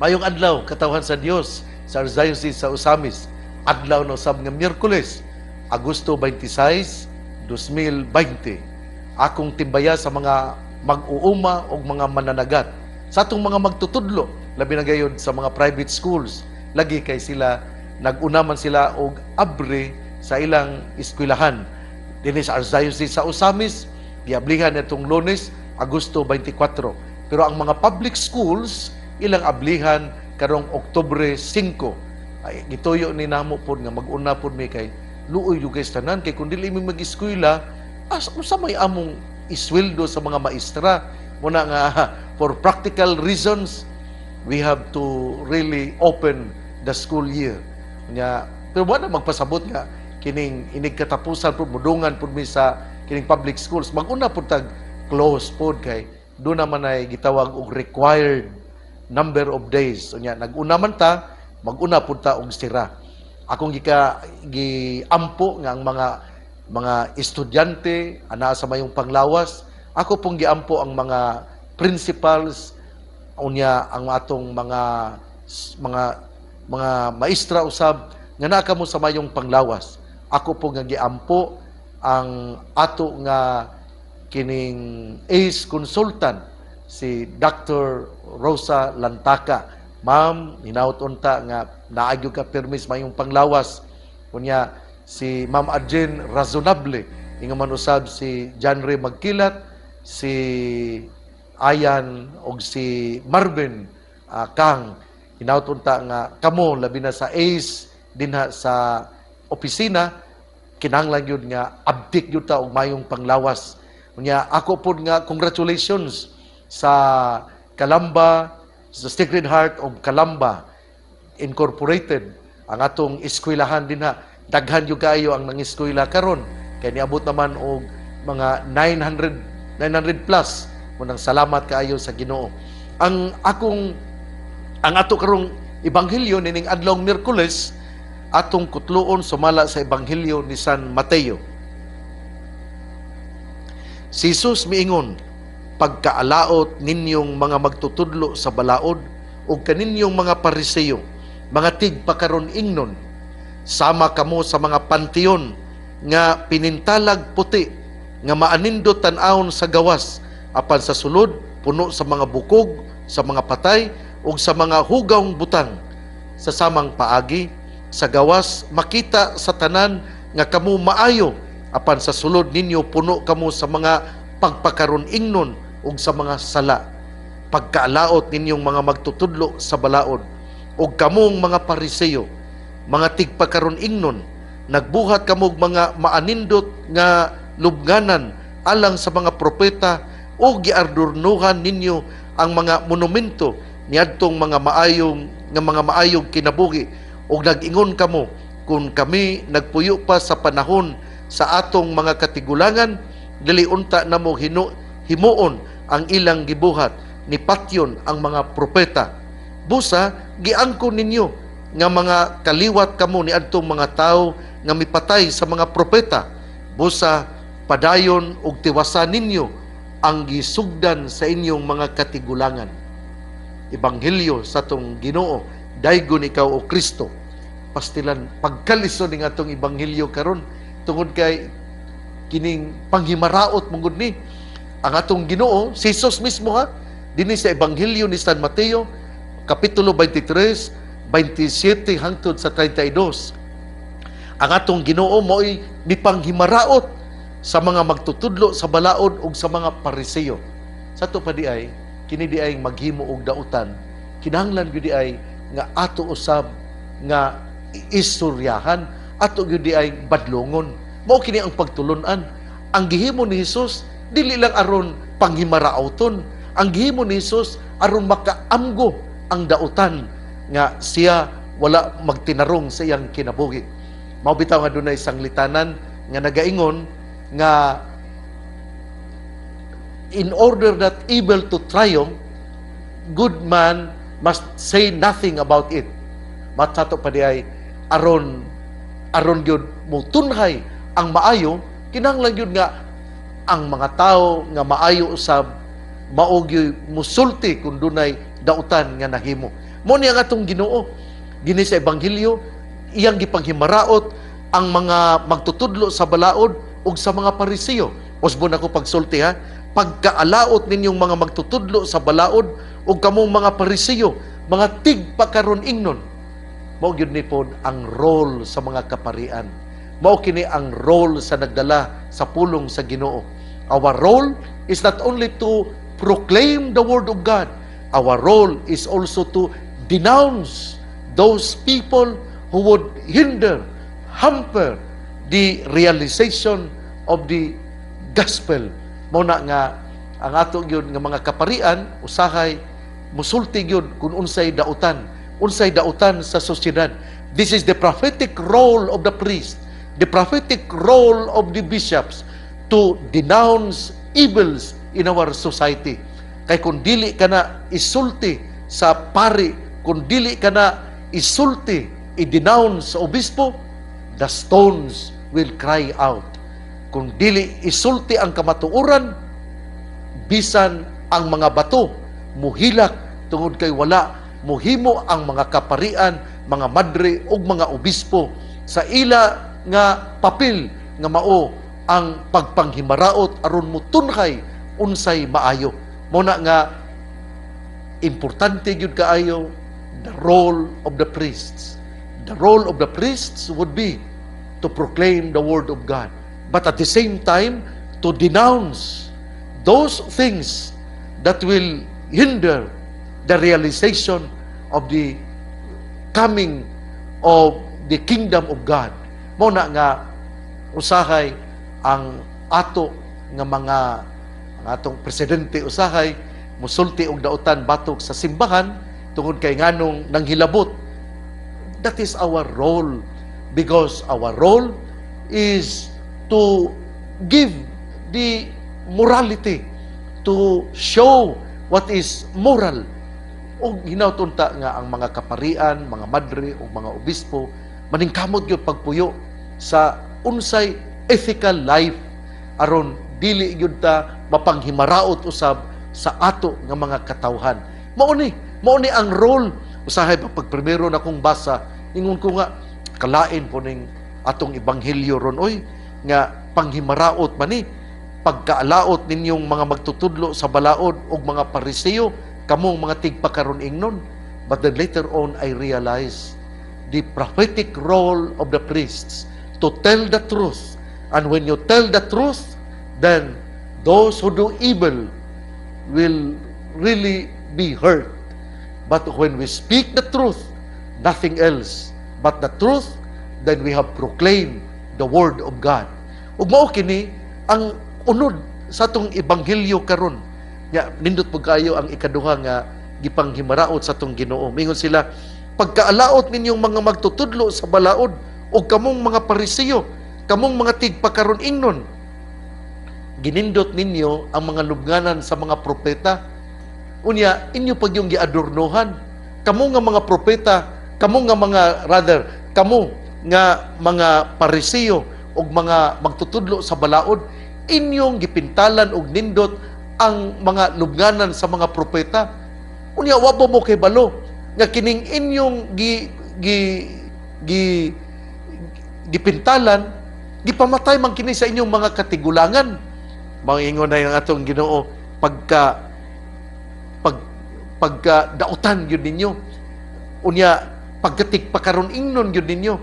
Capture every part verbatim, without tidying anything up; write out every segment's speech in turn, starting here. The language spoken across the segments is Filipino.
Mayong adlaw katawhan sa Dios sa Archdiocese sa Usamis. Adlaw na usab nga Miyerkules, Agosto twenty-six, two thousand twenty. Akong timbaya sa mga mag-uuma o mga mananagat. Sa atong mga magtutudlo, labi na gayud sa mga private schools, lagi kay sila nag-unaman sila og abre sa ilang eskwelahan. Dinhi sa Archdiocese sa Usamis, giablihan itong Lunes, Agosto twenty-four. Pero ang mga public schools, ilang ablihan karong Oktubre five. Ay gituyo ni namo pod nga mag-una pod mi kay luoy yung guys tanan kay kun dili mi mag-eskwela, as usa may among isweldo sa mga maestra. Muna nga for practical reasons we have to really open the school year. Nya pero wala magpasabot nga kining inig katapusan pod mudungan pod mi sa kining public schools. Mag-una pod tag close pod kay do naman ay gitawag og required number of days. So, nya, nag-una man ta, mag-una po ta og sira. Akong gika giampo nga ang mga mga estudyante ana sa mayong panglawas, ako pong giampo ang mga principals unya ang atong mga mga mga maestra usab nga naa kamo sa mayong panglawas. Ako po nga giampo ang ato nga kining ace consultant si Doctor Rosa Lantaka. Ma'am, hinaut unta nga naagyo ka permis mayong panglawas. Kunya si Ma'am Adjen Razonable, ingon man usab si John Ray Magkilat, si Ayan og si Marvin uh, Kang. Hinaut unta nga kamo labi na sa ace dinha sa opisina kinahanglan gyud nga update gyud ta og mayong panglawas. Kunya ako pod nga congratulations sa Calamba, sa Sacred Heart of Calamba Incorporated, ang atong eskwelahan din ha. Daghan yung kayo ang nangiskwela karon kay niabot naman og mga nine hundred plus. Munang salamat kaayo sa Ginoo. Ang akong ang ato karong ebanghelyo nining adlaw Miyerkules atong kutluon sumala sa ebanghelyo ni San Mateo. Si Jesus miingon, pagkaalaot ninyong mga magtutudlo sa balaod o kaninyong mga Pariseo, mga tigpakaron ingnon, sama kamo sa mga panteon nga pinintalag puti nga maanindot tan-awon sa gawas apan sa sulod puno sa mga bukog, sa mga patay ug sa mga hugawng butang. Sa samang paagi sa gawas makita sa tanan nga kamo maayo apan sa sulod ninyo puno kamo sa mga pagpakaron ingnon ug sa mga sala. Pagkaalaot ninyong mga magtutudlo sa balaod ug kamong mga Pariseo, mga tigpakaron ingnon, nagbuhat kamog mga maanindot nga lubnganan alang sa mga propeta o giardurnuhan ninyo ang mga monumento niadtong mga maayong nga mga maayong kinabuhi ug nag-ingon kamo kung kami nagpuyo pa sa panahon sa atong mga katigulangan dili unta namo hino himuon ang ilang gibuhat ni patyon ang mga propeta. Busa giangko ninyo nga mga kaliwat kamo ni adtong mga tao nga mipatay sa mga propeta. Busa padayon og tiwasan ninyo ang gisugdan sa inyong mga katigulangan. Ebanghelyo sa atong Ginoo, daygon ikaw o Kristo. Pastilan pagkalisod ning atong ebanghelyo karon tungod kay kining panghimaraot mungod ni ang atong Ginoo, si Jesus mismo ha, dinhi sa Ebanghelyo ni San Mateo, Kapitulo twenty-three, twenty-seven hangtod sa thirty-two. Ang atong Ginoo mo'y mipanghimaraot sa mga magtutudlo sa balaod ug sa mga Pariseo. Sa to pa di ay, kini di ay maghimo og dautan, kinahanglan gyud di ay nga ato usab nga istoryahan, ato gyud di ay badlongon. Mao kini ang pagtulunan. Ang gihimo ni Jesus dili lang aron panghimarauton, ang gihimo ni Jesus aron makaamgo ang dautan nga siya wala magtinarong sa iyang kinabuhi. Mao bitaw nga dunay isang litanan nga nagaingon nga in order that evil to triumph, good man must say nothing about it. Matsato pa di ay aron aron gyud mo tunhay ang maayo, kinahanglan gyud nga ang mga tao nga maayo usab maog gyud musulti kung dunay dautan nga nahimo. Mo ni ang atong Ginoo dinhi sa ebanghelyo, iyang gipanghimaraot ang mga magtutudlo sa balaod ug sa mga Pariseo. Usbon ako pagsulti ha, pagkaalaot ninyong mga magtutudlo sa balaod ug kamong mga Pariseo, mga tigpakaron ingnon. Mao gyud ni pod ang role sa mga kaparian. Mao kini ang role sa nagdala sa pulong sa Ginoo. Our role is not only to proclaim the word of God. Our role is also to denounce those people who would hinder, hamper the realization of the gospel. Muna nga ang ato gyud nga mga kaparian usahay musulti gyud kung unsay dautan, unsay dautan sa sosyedad. This is the prophetic role of the priest, the prophetic role of the bishops to denounce evils in our society. Kay kung dili ka na isulti sa pari, kung dili ka na isulti, i-denounce sa obispo, the stones will cry out. Kung dili isulti ang kamatuoran, bisan ang mga bato muhilak tungod kay wala muhimo ang mga kaparian, mga madre ug mga obispo sa ila nga papel nga mao ang pagpanghimaraot aron mutunhay unsay maayo. Muna nga importante gyud kaayo the role of the priests. The role of the priests would be to proclaim the word of God, but at the same time to denounce those things that will hinder the realization of the coming of the kingdom of God. Muna nga usahay ang ato nga mga ang atong presidente usahay musulti og dautan batok sa simbahan tungod kay nganong nanghilabot. That is our role, because our role is to give the morality, to show what is moral. O hinautunta nga ang mga kaparian, mga madre o mga obispo maningkamot gyud pagpuyo sa unsay ethical life aron dili gyud ta mapanghimaraot usab sa ato nga mga katawhan. Mao ni, mao ni ang role. Usahay pa pag primero na kong basa, ingon ko nga kalain po ning atong ebanghelyo ron oy nga panghimaraot man ni pagkaalaot ninyong mga magtutudlo sa balaod ug mga Pariseo kamong mga tigpakaron ingnon. But then later on I realized the prophetic role of the priests to tell the truth. And when you tell the truth, then those who do evil will really be hurt. But when we speak the truth, nothing else but the truth, then we have proclaimed the word of God. Ug mao kini ang unod sa atong ebanghelyo karon. Ya, nindot pud kayo ang ikaduha nga gipanghimaraot sa atong Ginoo. Mingon sila, pagkaalaot ninyong mga magtutudlo sa balaod o kamong mga Pariseo, kamong mga tigpakaron ingnon, ginindot ninyo ang mga lubnganan sa mga propeta. Unya, inyo pag yung giadornohan. Kamo nga mga propeta, kamo nga mga, rather, kamo nga mga Pariseo o mga magtutudlo sa balaod, inyong gipintalan og nindot ang mga lubnganan sa mga propeta. Unya, wabo mo kay balo nga kining inyong gi, gi, gi, gipintalan, gipamatay man kini sa inyong mga katigulangan. Mangingon na yung atong Ginoo pagka pag pagka dautan yun ninyo. Unya pagkatik pakaron ingnon yun ninyo.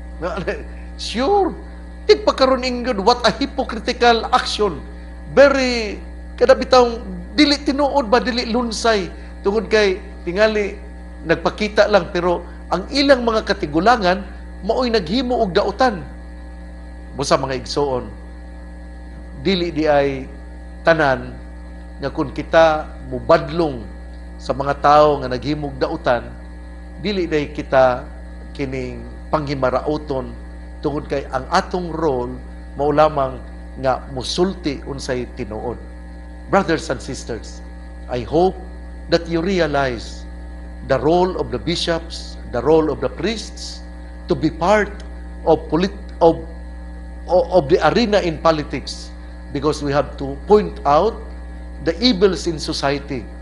Sure, tik pakaron ingnon, what a hypocritical action. Very kada bitawng dili tinuod ba, dili lunsay tungod kay tingali nagpakita lang, pero ang ilang mga katigulangan mao'y naghimo og dautan. Busa mga igsoon, dili di ay tanan nga kung kita mubadlong sa mga tao nga naghimog dautan, dili day kita kining panghimaraoton tungod kay ang atong role mao lamang nga musulti unsay tinuod. Brothers and sisters, I hope that you realize the role of the bishops, the role of the priests to be part of polit of of the arena in politics, because we have to point out the evils in society.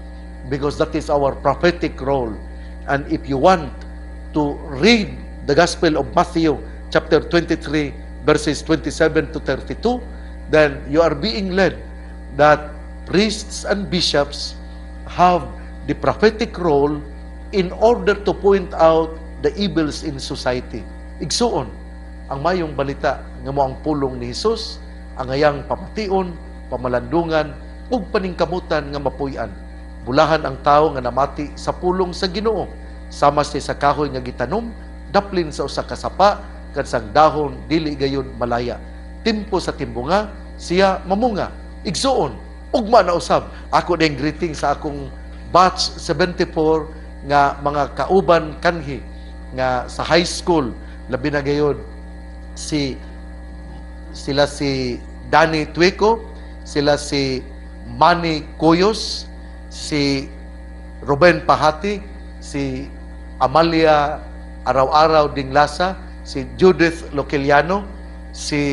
because that is our prophetic role. And if you want to read the Gospel of Matthew chapter twenty-three verses twenty-seven to thirty-two, then you are being led that priests and bishops have the prophetic role in order to point out the evils in society. Igsuon, ang mayong balita nga mo ang pulong ni Jesus, ang ayang pamation, pamalandungan, ug paningkamutan nga mapuy-an. Bulahan ang tawo nga namati sa pulong sa Ginoo, sama siya sa kahoy nga gitanom, daplin sa usa ka sapa, kad sang dahon dili gayon malaya. Timpo sa timbunga, siya mamunga. Igsuon, ugma na usab. Ako ding greeting sa akong batch seventy-four nga mga kauban kanhi nga sa high school, labi na gayon si sila si Danny Tuico, sila si Manny Cuyos, si Ruben Pahati, si Amalia Araw-Araw Dinglasa, si Judith Loqueliano, si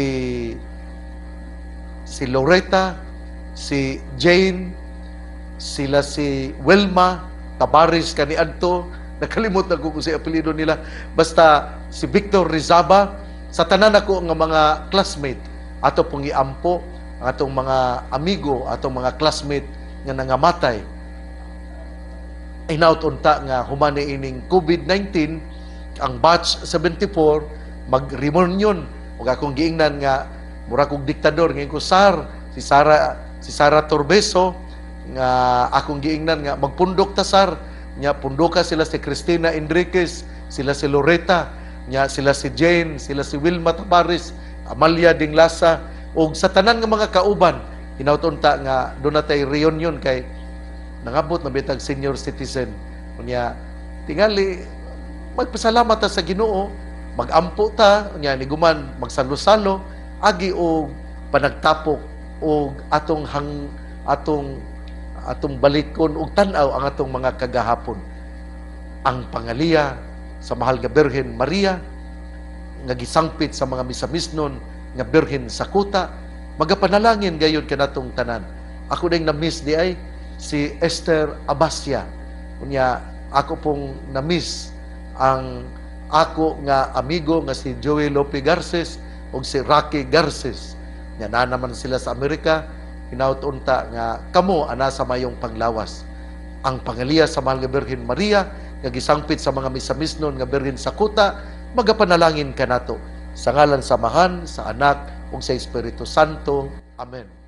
si Loretta, si Jane, sila si Wilma Tabaris kaniadto, nakalimot na ko kung si apelyido nila, basta si Victor Rizaba, sa tanan ako nga mga classmate ato pong iampo ang atong mga amigo, atong mga classmate nga nangamatay. Inaut unta nga humani ining COVID nineteen, ang batch seventy-four mag-reunion ug akong giingnan nga mura kog diktador ngayon ko sar si Sara si Sara Torbeso nga akong giingnan nga magpundok ta sar nya pundoka sila si Cristina Enriquez, sila si Loretta, nya sila si Jane, sila si Wilma Tabares, Amalia Dinglasa, ug sa tanan nga mga kauban hinautunta nga doon natay reunion kay nangabot na bitag senior citizen. Unya tingali magpasalamat ta sa Ginoo, magampo ta nya niguman magsalo-salo agi og panagtapok og atong hang atong atong balikon og tan-aw ang atong mga kagahapon. Ang pangaliya sa mahal nga Birhen Maria nga gisangpit sa mga misamisnon nga Birhen sa kuta, magapanalangin gayud kanatong tanan. Ako ding na-miss di ay si Esther Abasia. Unya ako pong na-miss ang ako nga amigo nga si Joey Lope Garces ug si Rocky Garces. Nya na naman sila sa Amerika, hinaut-unta nga kamo ana sa mayong panglawas. Ang pangaliya sa mahal nga Birhen Maria nga gisangpit sa mga misamisnon nga Birhen sa kuta, magapanalangin kanato sa ngalan sa Amahan, sa Anak ug sa Espiritu Santo. Amen.